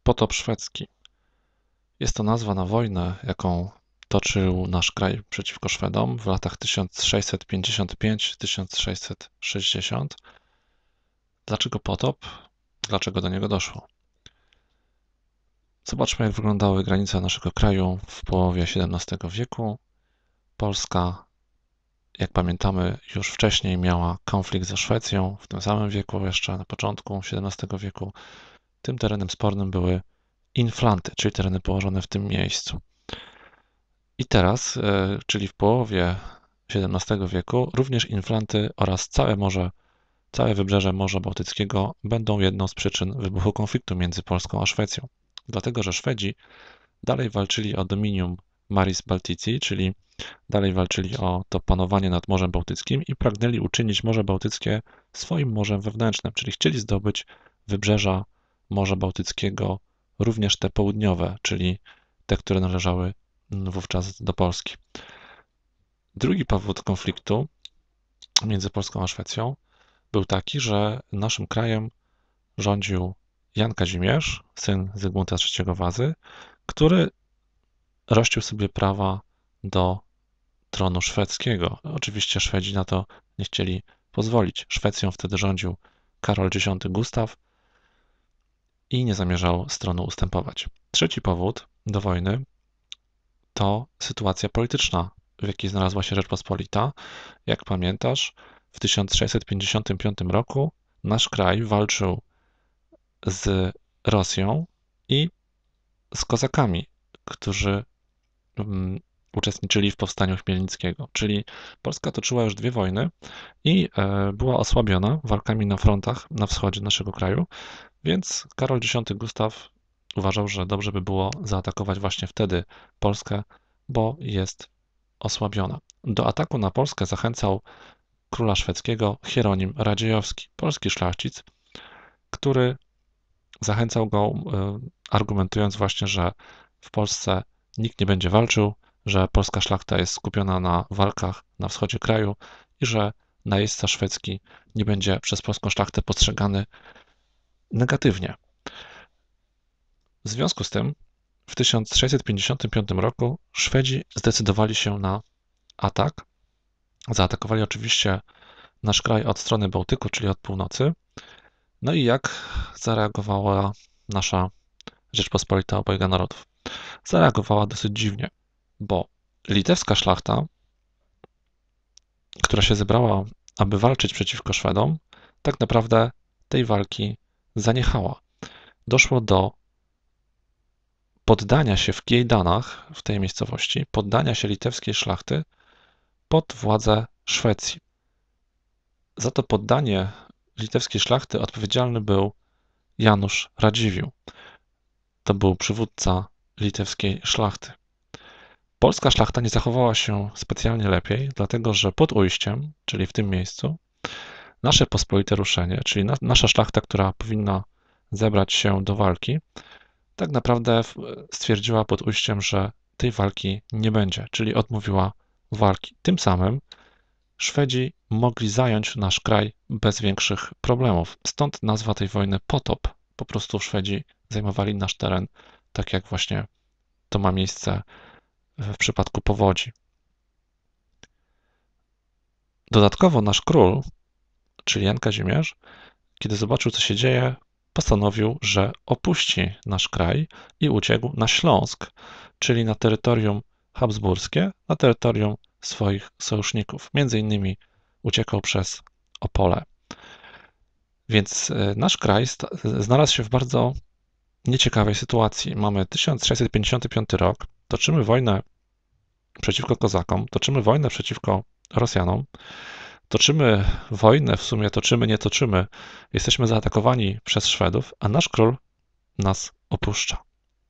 Potop szwedzki. Jest to nazwa na wojnę, jaką toczył nasz kraj przeciwko Szwedom w latach 1655-1660. Dlaczego potop? Dlaczego do niego doszło? Zobaczmy, jak wyglądały granice naszego kraju w połowie XVII wieku. Polska, jak pamiętamy, już wcześniej miała konflikt ze Szwecją, w tym samym wieku, jeszcze na początku XVII wieku. Tym terenem spornym były Inflanty, czyli tereny położone w tym miejscu. I teraz, czyli w połowie XVII wieku, również Inflanty oraz całe wybrzeże Morza Bałtyckiego będą jedną z przyczyn wybuchu konfliktu między Polską a Szwecją. Dlatego, że Szwedzi dalej walczyli o dominium Maris Baltici, czyli dalej walczyli o to panowanie nad Morzem Bałtyckim i pragnęli uczynić Morze Bałtyckie swoim morzem wewnętrznym, czyli chcieli zdobyć wybrzeża Morza Bałtyckiego, również te południowe, czyli te, które należały wówczas do Polski. Drugi powód konfliktu między Polską a Szwecją był taki, że naszym krajem rządził Jan Kazimierz, syn Zygmunta III Wazy, który rościł sobie prawa do tronu szwedzkiego. Oczywiście Szwedzi na to nie chcieli pozwolić. Szwecją wtedy rządził Karol X Gustaw i nie zamierzał z tronu ustępować. Trzeci powód do wojny to sytuacja polityczna, w jakiej znalazła się Rzeczpospolita. Jak pamiętasz, w 1655 roku nasz kraj walczył z Rosją i z kozakami, którzy uczestniczyli w powstaniu Chmielnickiego. Czyli Polska toczyła już dwie wojny i była osłabiona walkami na frontach na wschodzie naszego kraju, więc Karol X Gustaw uważał, że dobrze by było zaatakować właśnie wtedy Polskę, bo jest osłabiona. Do ataku na Polskę zachęcał króla szwedzkiego Hieronim Radziejowski, polski szlachcic, który zachęcał go, argumentując właśnie, że w Polsce nikt nie będzie walczył, że polska szlachta jest skupiona na walkach na wschodzie kraju i że najeźdźca szwedzki nie będzie przez polską szlachtę postrzegany negatywnie. W związku z tym w 1655 roku Szwedzi zdecydowali się na atak. Zaatakowali oczywiście nasz kraj od strony Bałtyku, czyli od północy. No i jak zareagowała nasza Rzeczpospolita obojga narodów? Zareagowała dosyć dziwnie, bo litewska szlachta, która się zebrała, aby walczyć przeciwko Szwedom, tak naprawdę tej walki zaniechała. Doszło do poddania się w Kiejdanach, w tej miejscowości, poddania się litewskiej szlachty pod władzę Szwecji. Za to poddanie litewskiej szlachty odpowiedzialny był Janusz Radziwiłł. To był przywódca litewskiej szlachty. Polska szlachta nie zachowała się specjalnie lepiej, dlatego że pod Ujściem, czyli w tym miejscu, nasze pospolite ruszenie, czyli nasza szlachta, która powinna zebrać się do walki, tak naprawdę stwierdziła pod Ujściem, że tej walki nie będzie, czyli odmówiła walki. Tym samym Szwedzi mogli zająć nasz kraj bez większych problemów. Stąd nazwa tej wojny potop. Po prostu Szwedzi zajmowali nasz teren, tak jak właśnie to ma miejsce w przypadku powodzi. Dodatkowo nasz król, czyli Jan Kazimierz, kiedy zobaczył, co się dzieje, postanowił, że opuści nasz kraj i uciekł na Śląsk, czyli na terytorium habsburskie, na terytorium swoich sojuszników. Między innymi uciekał przez Opole. Więc nasz kraj znalazł się w bardzo nieciekawej sytuacji. Mamy 1655 rok, toczymy wojnę przeciwko Kozakom, toczymy wojnę przeciwko Rosjanom, toczymy wojnę, w sumie toczymy, nie toczymy, jesteśmy zaatakowani przez Szwedów, a nasz król nas opuszcza.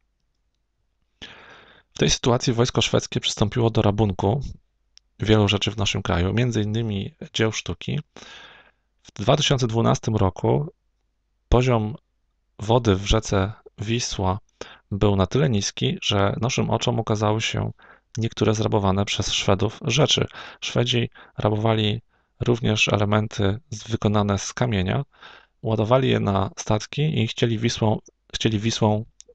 W tej sytuacji wojsko szwedzkie przystąpiło do rabunku wielu rzeczy w naszym kraju, między innymi dzieł sztuki. W 2012 roku poziom wody w rzece Wisła był na tyle niski, że naszym oczom ukazały się niektóre zrabowane przez Szwedów rzeczy. Szwedzi rabowali również elementy wykonane z kamienia, ładowali je na statki i chcieli Wisłą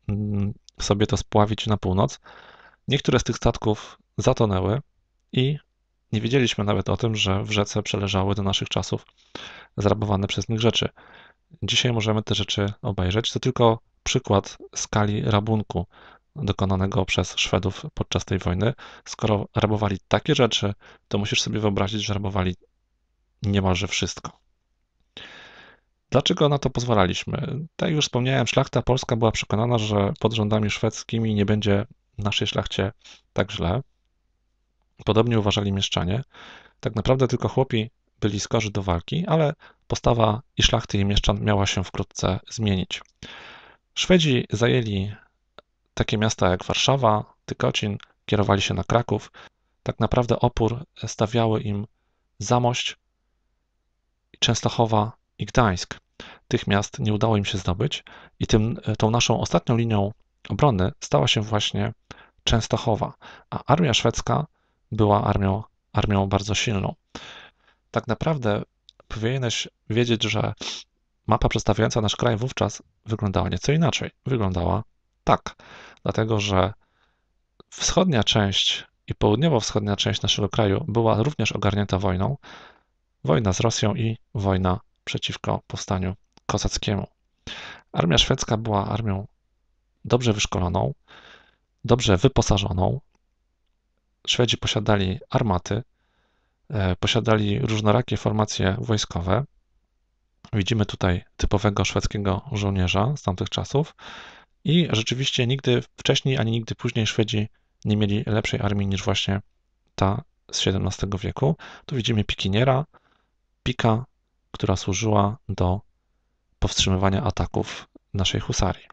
sobie to spławić na północ. Niektóre z tych statków zatonęły i nie wiedzieliśmy nawet o tym, że w rzece przeleżały do naszych czasów zrabowane przez nich rzeczy. Dzisiaj możemy te rzeczy obejrzeć. To tylko przykład skali rabunku dokonanego przez Szwedów podczas tej wojny. Skoro rabowali takie rzeczy, to musisz sobie wyobrazić, że rabowali niemalże wszystko. Dlaczego na to pozwalaliśmy? Tak jak już wspomniałem, szlachta polska była przekonana, że pod rządami szwedzkimi nie będzie naszej szlachcie tak źle. Podobnie uważali mieszczanie. Tak naprawdę tylko chłopi byli skorzy do walki, ale postawa i szlachty i mieszczan miała się wkrótce zmienić. Szwedzi zajęli takie miasta jak Warszawa, Tykocin, kierowali się na Kraków. Tak naprawdę opór stawiały im Zamość, Częstochowa i Gdańsk. Tych miast nie udało im się zdobyć i tą naszą ostatnią linią obrony stała się właśnie Częstochowa, a armia szwedzka była armią bardzo silną. Tak naprawdę powinieneś wiedzieć, że mapa przedstawiająca nasz kraj wówczas wyglądała nieco inaczej. Wyglądała tak, dlatego że wschodnia część i południowo-wschodnia część naszego kraju była również ogarnięta wojną. Wojna z Rosją i wojna przeciwko powstaniu kozackiemu. Armia szwedzka była armią dobrze wyszkoloną, dobrze wyposażoną. Szwedzi posiadali armaty, posiadali różnorakie formacje wojskowe. Widzimy tutaj typowego szwedzkiego żołnierza z tamtych czasów i rzeczywiście nigdy wcześniej ani nigdy później Szwedzi nie mieli lepszej armii niż właśnie ta z XVII wieku. Tu widzimy pikiniera, pika, która służyła do powstrzymywania ataków naszej husarii.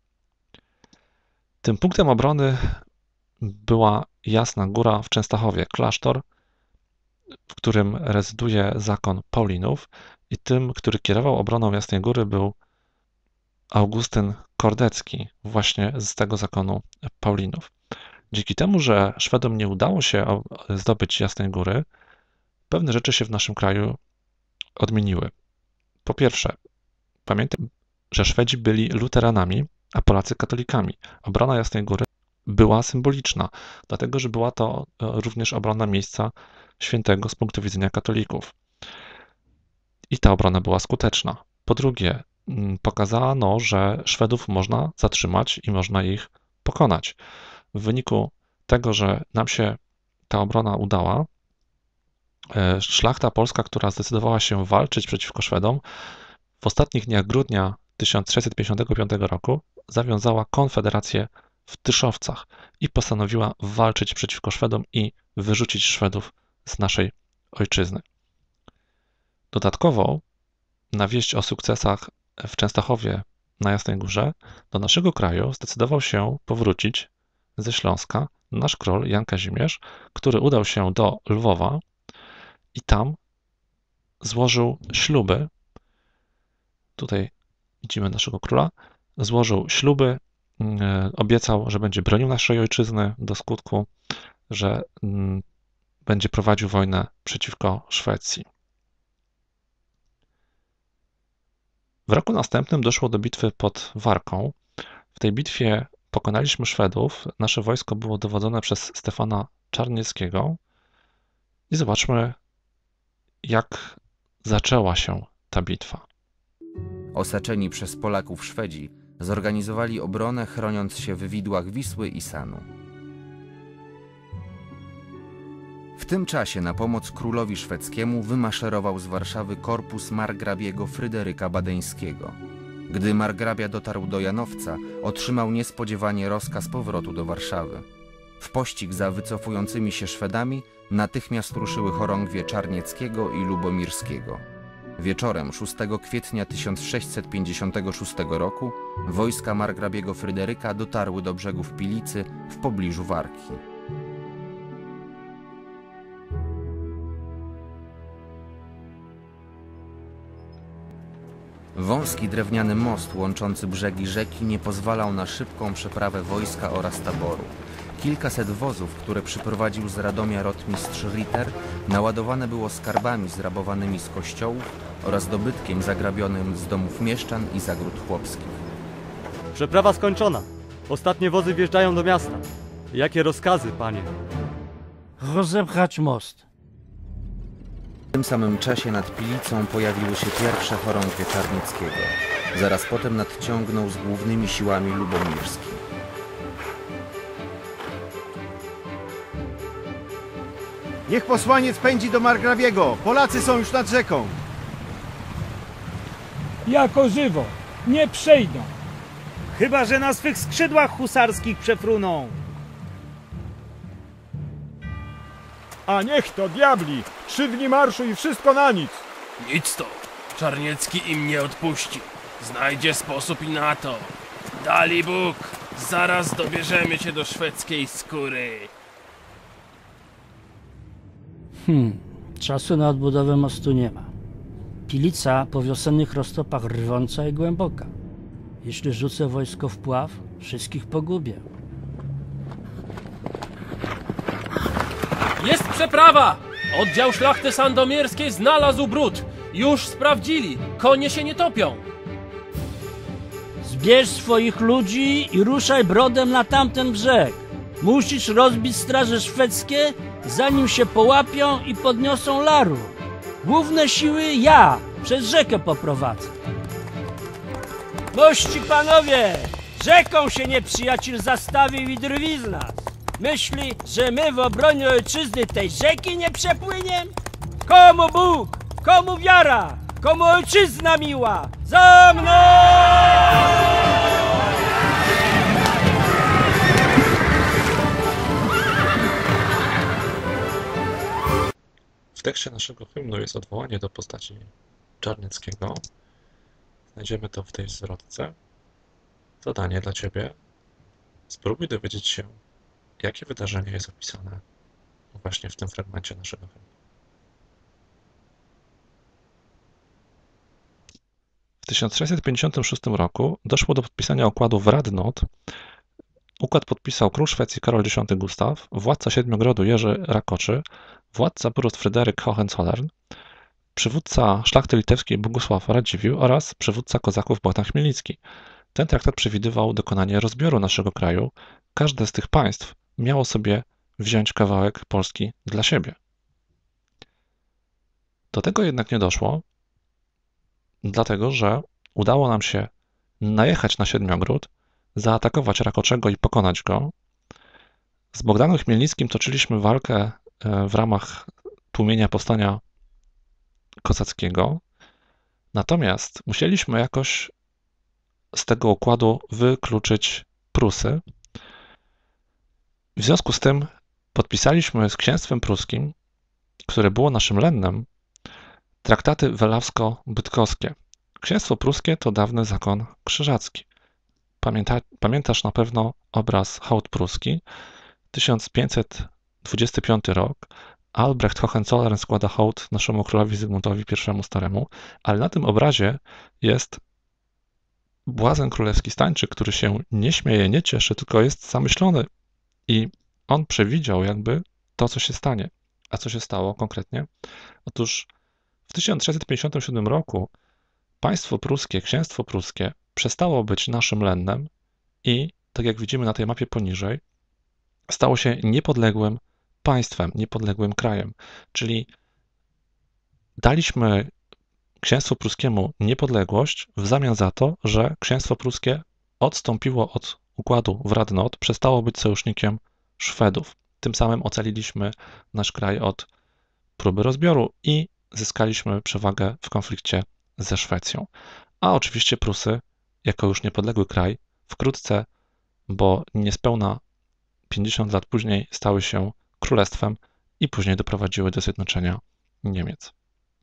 Tym punktem obrony była Jasna Góra w Częstochowie, klasztor, w którym rezyduje zakon Paulinów i tym, który kierował obroną Jasnej Góry, był Augustyn Kordecki, właśnie z tego zakonu Paulinów. Dzięki temu, że Szwedom nie udało się zdobyć Jasnej Góry, pewne rzeczy się w naszym kraju odmieniły. Po pierwsze, pamiętaj, że Szwedzi byli luteranami, a Polacy katolikami. Obrona Jasnej Góry była symboliczna, dlatego że była to również obrona miejsca świętego z punktu widzenia katolików. I ta obrona była skuteczna. Po drugie, pokazano, że Szwedów można zatrzymać i można ich pokonać. W wyniku tego, że nam się ta obrona udała, szlachta polska, która zdecydowała się walczyć przeciwko Szwedom, w ostatnich dniach grudnia 1655 roku zawiązała konfederację w Tyszowcach i postanowiła walczyć przeciwko Szwedom i wyrzucić Szwedów z naszej ojczyzny. Dodatkowo na wieść o sukcesach w Częstochowie na Jasnej Górze do naszego kraju zdecydował się powrócić ze Śląska nasz król Jan Kazimierz, który udał się do Lwowa i tam złożył śluby. Tutaj widzimy naszego króla. Złożył śluby, obiecał, że będzie bronił naszej ojczyzny do skutku, że będzie prowadził wojnę przeciwko Szwecji. W roku następnym doszło do bitwy pod Warką. W tej bitwie pokonaliśmy Szwedów. Nasze wojsko było dowodzone przez Stefana Czarnieckiego. I zobaczmy, jak zaczęła się ta bitwa. Osaczeni przez Polaków Szwedzi zorganizowali obronę, chroniąc się w widłach Wisły i Sanu. W tym czasie na pomoc królowi szwedzkiemu wymaszerował z Warszawy korpus margrabiego Fryderyka Badeńskiego. Gdy margrabia dotarł do Janowca, otrzymał niespodziewanie rozkaz powrotu do Warszawy. W pościg za wycofującymi się Szwedami natychmiast ruszyły chorągwie Czarnieckiego i Lubomirskiego. Wieczorem 6 kwietnia 1656 roku wojska margrabiego Fryderyka dotarły do brzegów Pilicy w pobliżu Warki. Wąski drewniany most łączący brzegi rzeki nie pozwalał na szybką przeprawę wojska oraz taboru. Kilkaset wozów, które przyprowadził z Radomia rotmistrz Ritter, naładowane było skarbami zrabowanymi z kościołów oraz dobytkiem zagrabionym z domów mieszczan i zagród chłopskich. Przeprawa skończona. Ostatnie wozy wjeżdżają do miasta. Jakie rozkazy, panie? Rozepchać most. W tym samym czasie nad Pilicą pojawiły się pierwsze chorągwie Czarnickiego. Zaraz potem nadciągnął z głównymi siłami Lubomirski. Niech posłaniec pędzi do Margrabiego. Polacy są już nad rzeką. Jako żywo, nie przejdą. Chyba że na swych skrzydłach husarskich przefruną. A niech to diabli! 3 dni marszu i wszystko na nic! Nic to. Czarniecki im nie odpuści. Znajdzie sposób i na to. Dali Bóg, zaraz dobierzemy cię do szwedzkiej skóry. Czasu na odbudowę mostu nie ma. Pilica po wiosennych roztopach rwąca i głęboka. Jeśli rzucę wojsko w pław, wszystkich pogubię. Jest przeprawa! Oddział szlachty sandomierskiej znalazł brud. Już sprawdzili. Konie się nie topią. Zbierz swoich ludzi i ruszaj brodem na tamten brzeg. Musisz rozbić straże szwedzkie, zanim się połapią i podniosą laru. Główne siły ja przez rzekę poprowadzę. Mości panowie! Rzeką się nieprzyjaciel zastawił i drwi z nas. Myśli, że my w obronie ojczyzny tej rzeki nie przepłyniemy? Komu Bóg? Komu wiara? Komu ojczyzna miła? Za mną! W tekście naszego hymnu jest odwołanie do postaci Czarnieckiego. Znajdziemy to w tej zwrotce. Zadanie dla Ciebie. Spróbuj dowiedzieć się, jakie wydarzenie jest opisane właśnie w tym fragmencie naszego hymnu. W 1656 roku doszło do podpisania układu w Radnot. Układ podpisał król Szwecji Karol X Gustaw, władca Siedmiogrodu Jerzy Rakoczy, władca Prus Fryderyk Hohenzollern, przywódca szlachty litewskiej Bogusław Radziwiłł oraz przywódca kozaków Bogdan Chmielnicki. Ten traktat przewidywał dokonanie rozbioru naszego kraju. Każde z tych państw miało sobie wziąć kawałek Polski dla siebie. Do tego jednak nie doszło, dlatego że udało nam się najechać na Siedmiogród, zaatakować Rakoczego i pokonać go. Z Bogdanem Chmielnickim toczyliśmy walkę w ramach tłumienia powstania kozackiego, natomiast musieliśmy jakoś z tego układu wykluczyć Prusy. W związku z tym podpisaliśmy z księstwem pruskim, które było naszym lennem, traktaty welawsko-bydgoskie. Księstwo pruskie to dawny zakon krzyżacki. Pamiętasz na pewno obraz Hołd pruski, 1525 rok. Albrecht Hohenzollern składa hołd naszemu królowi Zygmuntowi I Staremu, ale na tym obrazie jest błazen królewski Stańczyk, który się nie śmieje, nie cieszy, tylko jest zamyślony i on przewidział jakby to, co się stanie. A co się stało konkretnie? Otóż w 1657 roku państwo pruskie, księstwo pruskie przestało być naszym lennem i, tak jak widzimy na tej mapie poniżej, stało się niepodległym państwem, niepodległym krajem. Czyli daliśmy księstwu pruskiemu niepodległość w zamian za to, że księstwo pruskie odstąpiło od układu w Radnot, przestało być sojusznikiem Szwedów. Tym samym ocaliliśmy nasz kraj od próby rozbioru i zyskaliśmy przewagę w konflikcie ze Szwecją. A oczywiście Prusy, jako już niepodległy kraj, wkrótce, bo niespełna 50 lat później stały się królestwem i później doprowadziły do zjednoczenia Niemiec.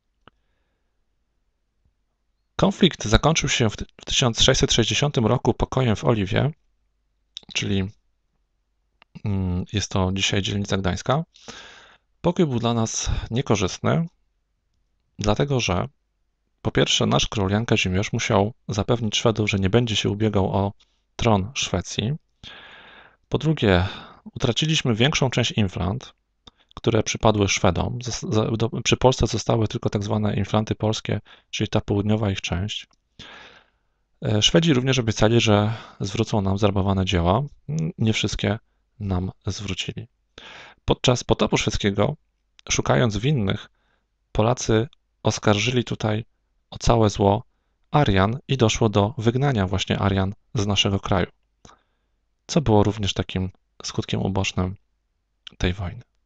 Konflikt zakończył się w 1660 roku pokojem w Oliwie, czyli jest to dzisiaj dzielnica gdańska. Pokój był dla nas niekorzystny, dlatego że po pierwsze nasz król Jan Kazimierz musiał zapewnić Szwedów, że nie będzie się ubiegał o tron Szwecji. Po drugie, utraciliśmy większą część Inflant, które przypadły Szwedom. Przy Polsce zostały tylko tak zwane Inflanty polskie, czyli ta południowa ich część. Szwedzi również obiecali, że zwrócą nam zrabowane dzieła. Nie wszystkie nam zwrócili. Podczas potopu szwedzkiego, szukając winnych, Polacy oskarżyli tutaj o całe zło Arian i doszło do wygnania właśnie Arian z naszego kraju, co było również takim skutkiem ubocznym tej wojny.